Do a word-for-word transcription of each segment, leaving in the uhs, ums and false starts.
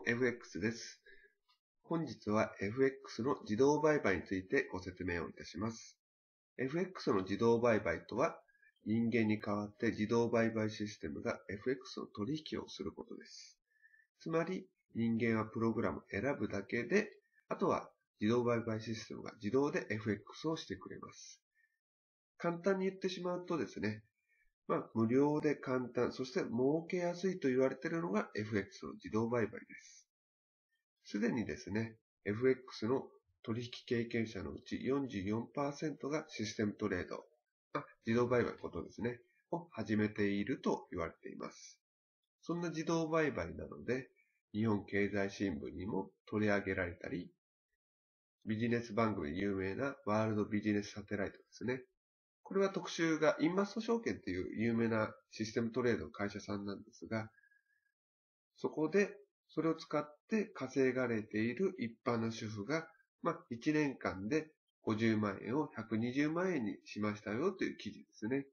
エフエックス です。本日は エフエックス の自動売買についてご説明をいたします。エフエックス の自動売買とは、人間に代わって自動売買システムが エフエックス の取引をすることです。つまり、人間はプログラムを選ぶだけで、あとは自動売買システムが自動で エフエックス をしてくれます。簡単に言ってしまうとですね、まあ、無料で簡単、そして儲けやすいと言われているのが エフエックス の自動売買です。すでにですね、エフエックス の取引経験者のうち よんじゅうよんパーセント がシステムトレード、あ、自動売買のことですね、を始めていると言われています。そんな自動売買なので、日本経済新聞にも取り上げられたり、ビジネス番組で有名なワールドビジネスサテライトですね。これは特集がインマスト証券という有名なシステムトレードの会社さんなんですが、そこでそれを使って稼がれている一般の主婦が、まあ、いちねんかんでごじゅうまんえんをひゃくにじゅうまんえんにしましたよという記事ですね。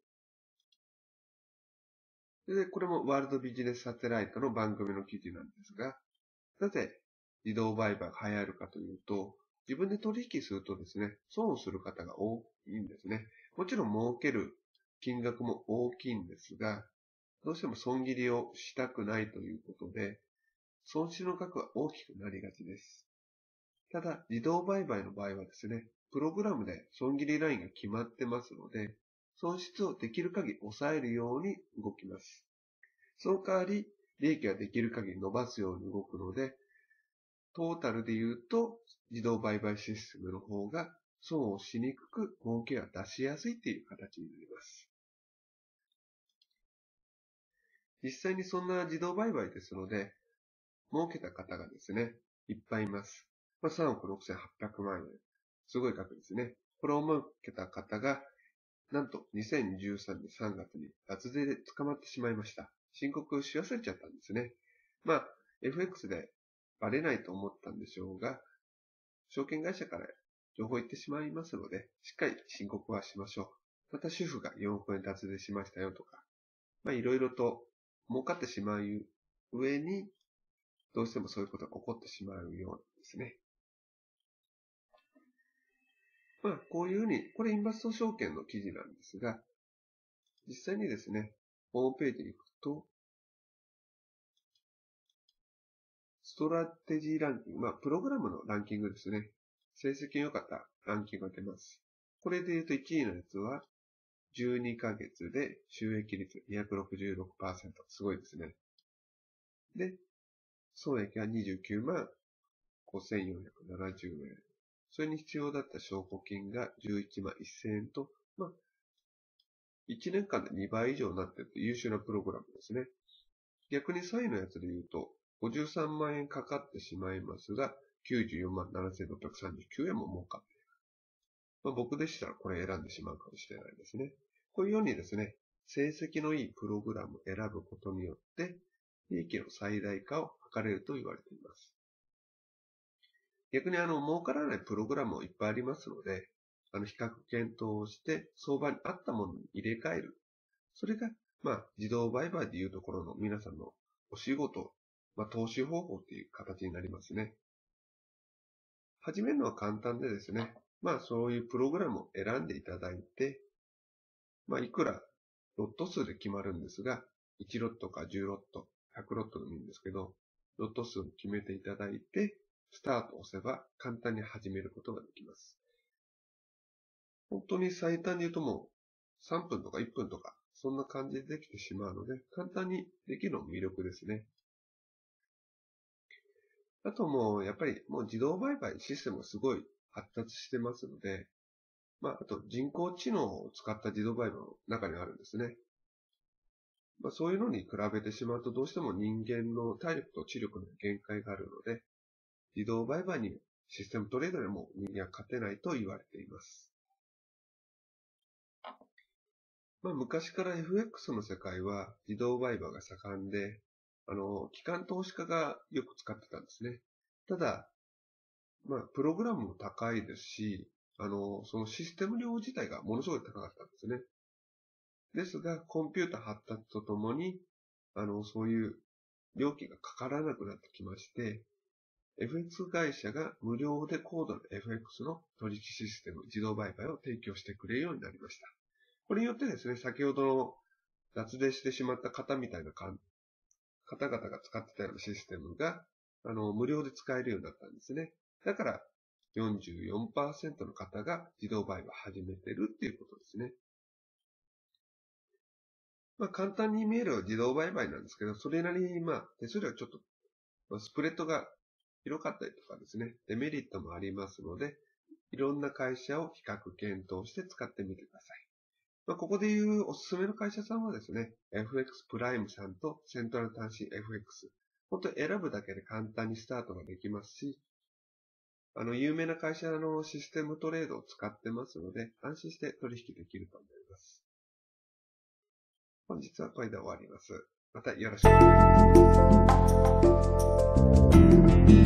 で、これもワールドビジネスサテライトの番組の記事なんですが、なぜ自動売買が流行るかというと、自分で取引するとですね、損をする方が多いんですね。もちろん儲ける金額も大きいんですが、どうしても損切りをしたくないということで、損失の額は大きくなりがちです。ただ、自動売買の場合はですね、プログラムで損切りラインが決まってますので、損失をできる限り抑えるように動きます。その代わり、利益ができる限り伸ばすように動くので、トータルで言うと、自動売買システムの方が損をしにくく、儲けが出しやすいという形になります。実際にそんな自動売買ですので、儲けた方がですね、いっぱいいます。まあ、さんおくろくせんはっぴゃくまんえん。すごい額ですね。これを儲けた方が、なんとにせんじゅうさんねんさんがつに脱税で捕まってしまいました。申告し忘れちゃったんですね。まあ、エフエックス でバレないと思ったんでしょうが、証券会社から情報言ってしまいますので、しっかり申告はしましょう。また主婦がよんおくえん脱税しましたよとか、まあいろいろと儲かってしまう上に、どうしてもそういうことが起こってしまうようなんですね。まあこういうふうに、これインバスト証券の記事なんですが、実際にですね、ホームページに行くと、ストラテジーランキング、まあ、プログラムのランキングですね。成績の良かったランキングが出ます。これで言うといちいのやつは、じゅうにかげつで収益率 にひゃくろくじゅうろくパーセント。すごいですね。で、損益がにじゅうきゅうまんごせんよんひゃくななじゅうえん。それに必要だった証拠金がじゅういちまんせんえんと、まあ、いちねんかんでにばい以上になっていると優秀なプログラムですね。逆にさいのやつで言うと、ごじゅうさんまんえんかかってしまいますが、きゅうじゅうよんまんななせんろっぴゃくさんじゅうきゅうえんも儲かっている。まあ、僕でしたらこれ選んでしまうかもしれないですね。こういうようにですね、成績のいいプログラムを選ぶことによって、利益の最大化を図れると言われています。逆にあの、儲からないプログラムもいっぱいありますので、あの、比較検討をして、相場に合ったものに入れ替える。それが、まあ、自動売買でいうところの皆さんのお仕事、まあ、投資方法っていう形になりますね。始めるのは簡単でですね、まあ、そういうプログラムを選んでいただいて、まあ、いくらロット数で決まるんですが、いちロットかじゅうロット、ひゃくロットでもいいんですけど、ロット数を決めていただいて、スタートを押せば簡単に始めることができます。本当に最短で言うともうさんぷんとかいっぷんとか、そんな感じでできてしまうので、簡単にできるのも魅力ですね。あともう、やっぱりもう自動売買システムがすごい発達してますので、まあ、あと人工知能を使った自動売買の中にあるんですね。まあ、そういうのに比べてしまうと、どうしても人間の体力と知力の限界があるので、自動売買にシステムトレードでも人間は勝てないと言われています。まあ、昔から エフエックス の世界は自動売買が盛んで、あの、機関投資家がよく使ってたんですね。ただ、まあ、プログラムも高いですし、あの、そのシステム量自体がものすごい高かったんですね。ですが、コンピュータ発達とともに、あの、そういう料金がかからなくなってきまして、エフエックス 会社が無料で高度な エフエックス の取引システム、自動売買を提供してくれるようになりました。これによってですね、先ほどの脱税してしまった方みたいな方々が使ってたようなシステムが、あの、無料で使えるようになったんですね。だから、よんじゅうよんパーセント の方が自動売買を始めてるっていうことですね。まあ、簡単に見える自動売買なんですけど、それなりに、まあ、手数料はちょっと、まあ、スプレッドが広かったりとかですね、デメリットもありますので、いろんな会社を比較検討して使ってみてください。まあ、ここでいうおすすめの会社さんはですね、エフエックス プライムさんとセントラル端子 エフエックス。本当に選ぶだけで簡単にスタートができますし、あの、有名な会社のシステムトレードを使ってますので、安心して取引できると思います。本日はこれで終わります。またよろしくお願いします。